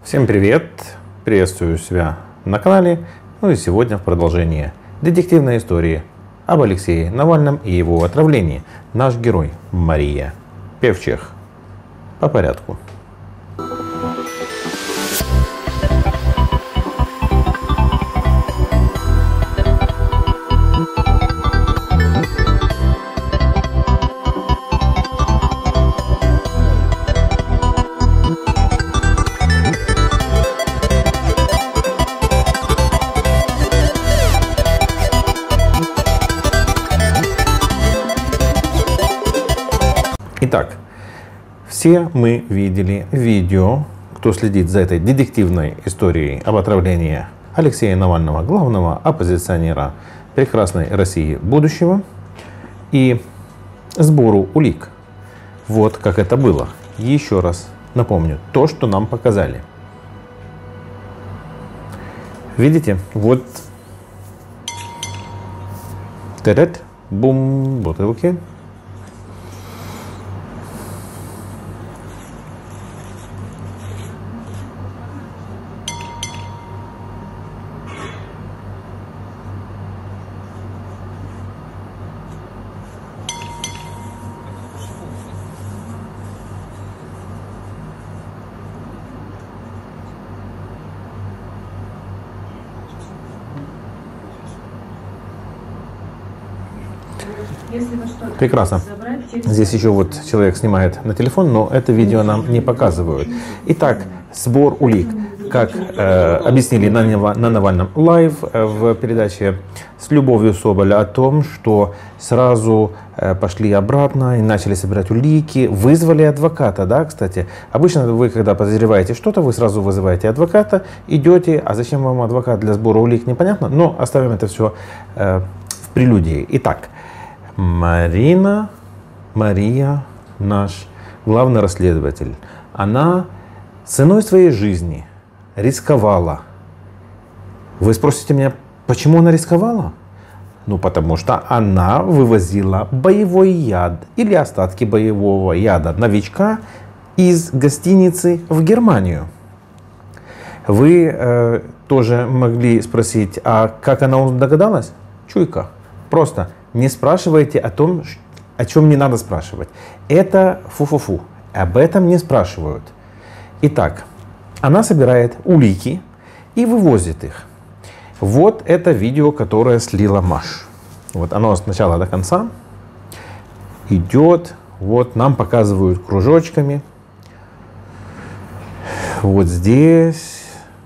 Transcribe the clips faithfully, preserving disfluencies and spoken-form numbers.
Всем привет! Приветствую себя на канале. Ну и сегодня в продолжении детективной истории об Алексее Навальном и его отравлении. Наш герой Мария Певчих. По порядку. Итак, все мы видели видео, кто следит за этой детективной историей об отравлении Алексея Навального, главного оппозиционера прекрасной России будущего, и сбору улик. Вот как это было. Еще раз напомню, то, что нам показали. Видите, вот терет, бум, бутылки. Прекрасно. Здесь еще вот человек снимает на телефон, но это видео нам не показывают. Итак, сбор улик. Как э, объяснили на, на Навальном лайв э, в передаче с Любовью Соболя о том, что сразу э, пошли обратно и начали собирать улики, вызвали адвоката, да, кстати. Обычно вы, когда подозреваете что-то, вы сразу вызываете адвоката, идете, а зачем вам адвокат для сбора улик, непонятно, но оставим это все э, в прелюдии. Итак, Марина, Мария, наш главный расследователь, она ценой своей жизни рисковала. Вы спросите меня, почему она рисковала? Ну, потому что она вывозила боевой яд или остатки боевого яда новичка из гостиницы в Германию. Вы э, тоже могли спросить, а как она догадалась? Чуйка. Просто не спрашивайте о том, о чем не надо спрашивать. Это фу-фу-фу. Об этом не спрашивают. Итак, она собирает улики и вывозит их. Вот это видео, которое слила Маш. Вот оно с начала до конца идет. Вот нам показывают кружочками. Вот здесь.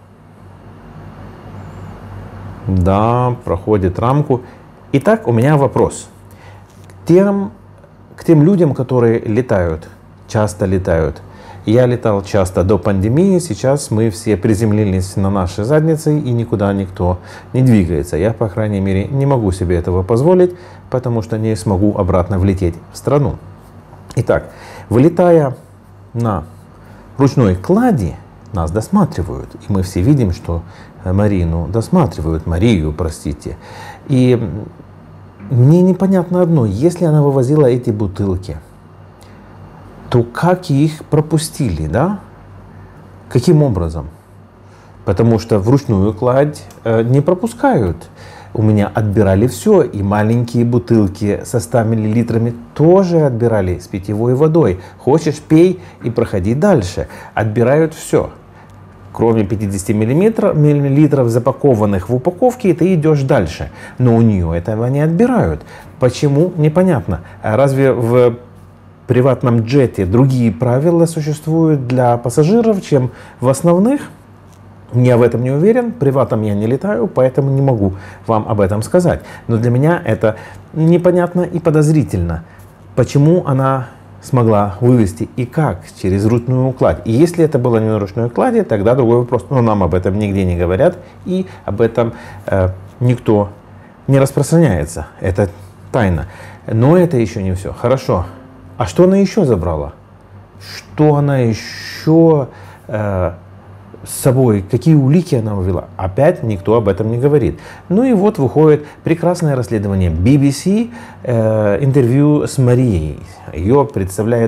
Да, проходит рамку. Итак, у меня вопрос. К тем, к тем людям, которые летают, часто летают. Я летал часто до пандемии, сейчас мы все приземлились на наши задницы и никуда никто не двигается. Я, по крайней мере, не могу себе этого позволить, потому что не смогу обратно влететь в страну. Итак, вылетая на ручной клади, нас досматривают. И мы все видим, что Марину досматривают, Марию, простите. И мне непонятно одно, если она вывозила эти бутылки, то как их пропустили, да? Каким образом? Потому что вручную кладь э, не пропускают. У меня отбирали все, и маленькие бутылки со ста миллилитрами тоже отбирали с питьевой водой. Хочешь, пей и проходи дальше. Отбирают все. Кроме пятидесяти миллилитров, запакованных в упаковке, ты идешь дальше. Но у нее этого не отбирают. Почему? Непонятно. А разве в приватном джете другие правила существуют для пассажиров, чем в основных? Я в этом не уверен. Приватом я не летаю, поэтому не могу вам об этом сказать. Но для меня это непонятно и подозрительно. Почему она смогла вывести и как через ручную кладь? И если это было не на ручной клади, тогда другой вопрос. Но нам об этом нигде не говорят, и об этом э, никто не распространяется. Это тайна. Но это еще не все. Хорошо. А что она еще забрала? Что она еще э, с собой, какие улики она увела? Опять никто об этом не говорит. Ну и вот выходит прекрасное расследование би би си, э, интервью с Марией. Ее представляет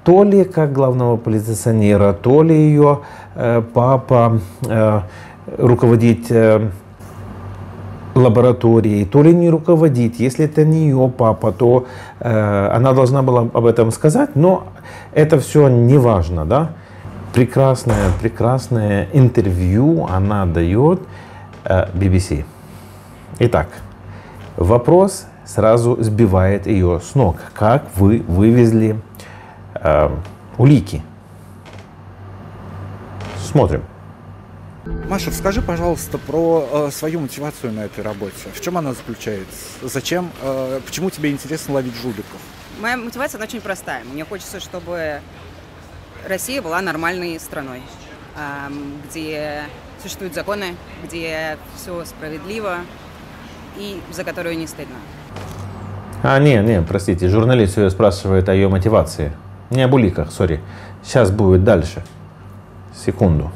то ли как главного оппозиционера, то ли ее э, папа э, руководит э, лабораторией, то ли не руководит. Если это не ее папа, то э, она должна была об этом сказать, но это все не важно, да? Прекрасное, прекрасное интервью она дает э, би-би-си. Итак, вопрос сразу сбивает ее с ног. Как вы вывезли э, улики? Смотрим. Маша, скажи, пожалуйста, про э, свою мотивацию на этой работе. В чем она заключается? Зачем? Э, почему тебе интересно ловить жуликов? Моя мотивация, она очень простая. Мне хочется, чтобы Россия была нормальной страной, э, где существуют законы, где все справедливо и за которую не стыдно. А, не, не, простите, журналист ее спрашивает о ее мотивации. Не об уликах, сори. Сейчас будет дальше. Секунду.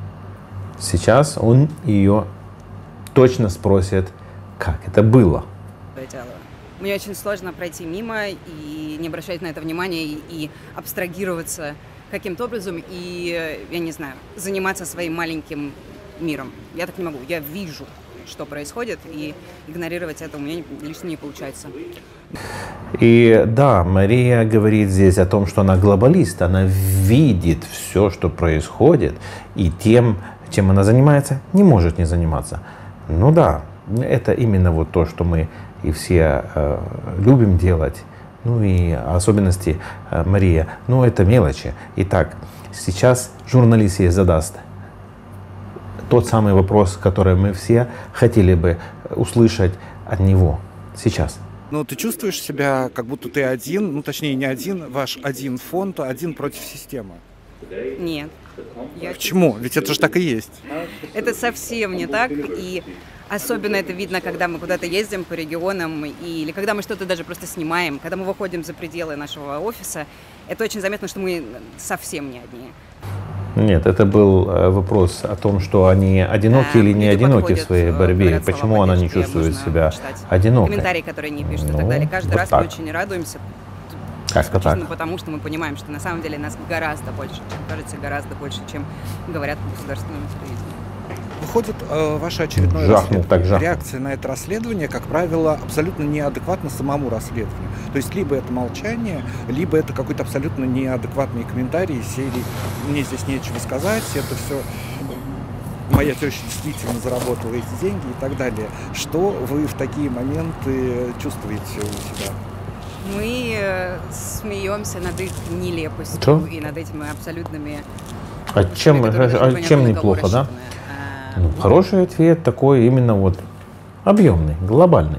Сейчас он ее точно спросит, как это было. Мне очень сложно пройти мимо и не обращать на это внимания, и, и абстрагироваться каким-то образом, и, я не знаю, заниматься своим маленьким миром. Я так не могу. Я вижу, что происходит, и игнорировать это у меня лично не получается. И да, Мария говорит здесь о том, что она глобалист, она видит все, что происходит, и тем, чем она занимается, не может не заниматься. Ну да, это именно вот то, что мы и все э, любим делать. Ну и особенности э, Мария, ну это мелочи. Итак, сейчас журналист ей задаст тот самый вопрос, который мы все хотели бы услышать от него сейчас. Ну, ты чувствуешь себя, как будто ты один, ну, точнее, не один, ваш один фонд, один против системы? Нет. Я Почему? Ведь это же так и есть. Это совсем не так, и особенно это видно, когда мы куда-то ездим по регионам, или когда мы что-то даже просто снимаем, когда мы выходим за пределы нашего офиса, это очень заметно, что мы совсем не одни. Нет, это был вопрос о том, что они одиноки а, или не одиноки в своей борьбе, почему она не чувствует себя одинокой. Комментарии, которые не пишут, ну, и так далее. Каждый вот раз так. Мы очень радуемся, исключительно потому, что мы понимаем, что на самом деле нас гораздо больше, чем кажется, гораздо больше, чем говорят в государственном телевидении. Выходит э, ваше очередное жахнул, расследование. Реакция на это расследование, как правило, абсолютно неадекватна самому расследованию. То есть либо это молчание, либо это какой-то абсолютно неадекватный комментарий из серии «мне здесь нечего сказать», это все «моя теща действительно заработала эти деньги» и так далее. Что вы в такие моменты чувствуете у себя? Мы смеемся над их нелепостью Что? И над этими абсолютными... А чем, а чем неплохо, да? Ну, хороший ответ такой именно вот объемный, глобальный.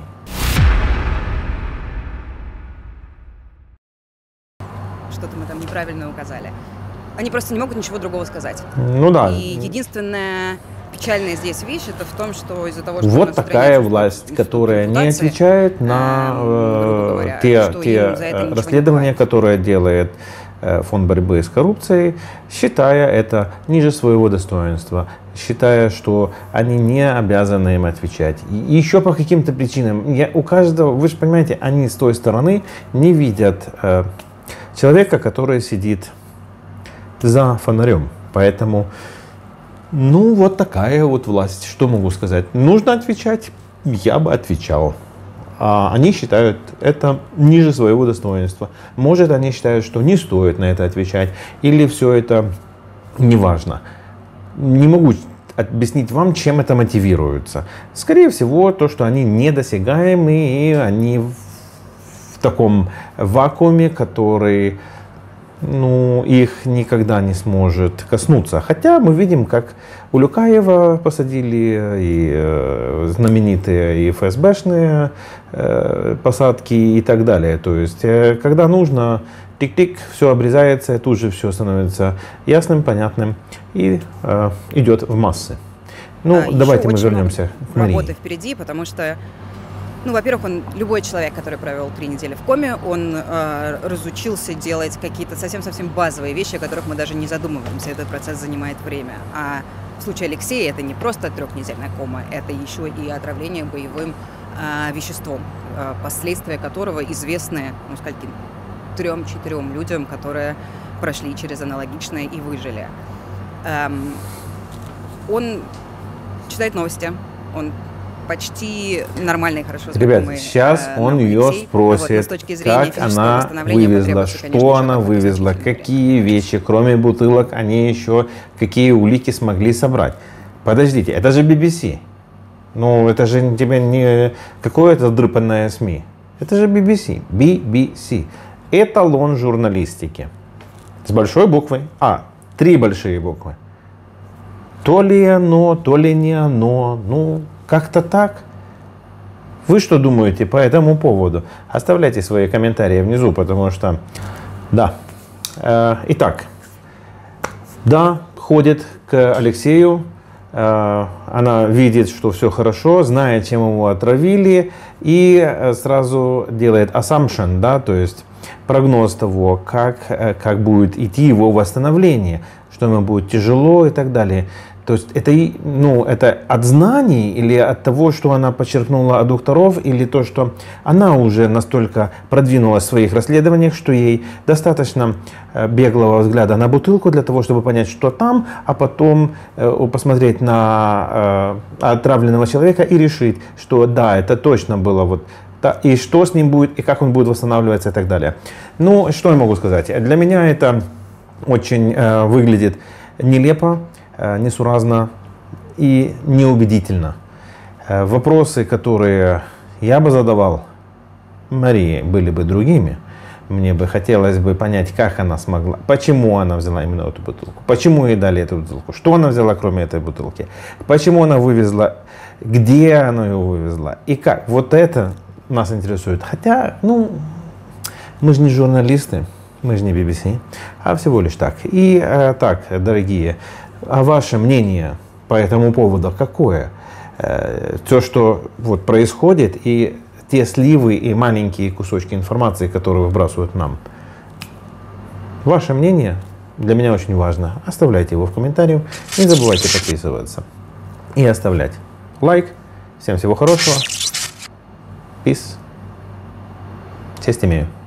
Что-то мы там неправильно указали. Они просто не могут ничего другого сказать. Ну да. И единственная печальная здесь вещь это в том, что из-за того, что вот такая власть, которая не отвечает на э, говоря, те, те расследования, которые делает Фонд борьбы с коррупцией, считая это ниже своего достоинства, считая, что они не обязаны им отвечать. И еще по каким-то причинам. Я, у каждого, вы же понимаете, они с той стороны не видят э, человека, который сидит за фонарем. Поэтому, ну, вот такая вот власть. Что могу сказать? Нужно отвечать? Я бы отвечал. А они считают это ниже своего достоинства. Может, они считают, что не стоит на это отвечать, или все это неважно. Не могу объяснить вам, чем это мотивируется. Скорее всего, то, что они недосягаемы, и они в таком вакууме, который, ну, их никогда не сможет коснуться. Хотя мы видим, как Улюкаева посадили, и э, знаменитые и эф эс бэшные э, посадки и так далее. То есть, э, когда нужно, тик-тик, все обрезается, тут же все становится ясным, понятным и э, идет в массы. Ну, а давайте мы вернемся к Марии. Работы впереди, потому что, ну, во-первых, он, любой человек, который провел три недели в коме, он э, разучился делать какие-то совсем-совсем базовые вещи, о которых мы даже не задумываемся. Этот процесс занимает время. А в случае Алексея это не просто трехнедельная кома, это еще и отравление боевым э, веществом, э, последствия которого известны, ну, скольким, трем-четырем людям, которые прошли через аналогичное и выжили. Эм, он читает новости, он почти нормальный, хорошо знакомый. Ребят, сейчас э, он ее Алексей. спросит, Вот, как она вывезла, что она вывезла, какие вещи, кроме бутылок, они еще какие улики смогли собрать. Подождите, это же би-би-си. Ну, это же тебе не какое-то дрыпанное СМИ. Это же би-би-си. би-би-си. Эталон журналистики. С большой буквой А. Три большие буквы. То ли оно, то ли не оно. Ну, как-то так. Вы что думаете по этому поводу? Оставляйте свои комментарии внизу, потому что... Да. Итак. Да, ходит к Алексею. Она видит, что все хорошо, знает, чем его отравили, и сразу делает assumption, да, то есть прогноз того, как, как будет идти его восстановление, что ему будет тяжело и так далее. То есть это, ну, это от знаний или от того, что она подчеркнула от докторов, или то, что она уже настолько продвинулась в своих расследованиях, что ей достаточно беглого взгляда на бутылку для того, чтобы понять, что там, а потом посмотреть на отравленного человека и решить, что да, это точно было вот, да, и что с ним будет, и как он будет восстанавливаться и так далее. Ну, что я могу сказать? Для меня это очень выглядит нелепо, несуразно и неубедительно. Вопросы, которые я бы задавал Марии, были бы другими. Мне бы хотелось бы понять, как она смогла, почему она взяла именно эту бутылку, почему ей дали эту бутылку, что она взяла кроме этой бутылки, почему она вывезла, где она ее вывезла и как. Вот это нас интересует. Хотя, ну, мы же не журналисты, мы же не би-би-си, а всего лишь так. И э, так, дорогие, а ваше мнение по этому поводу какое? Э, то, что вот происходит, и те сливы и маленькие кусочки информации, которые выбрасывают нам. Ваше мнение для меня очень важно. Оставляйте его в комментариях. Не забывайте подписываться и оставлять лайк. Всем всего хорошего. Peace. Честь имею.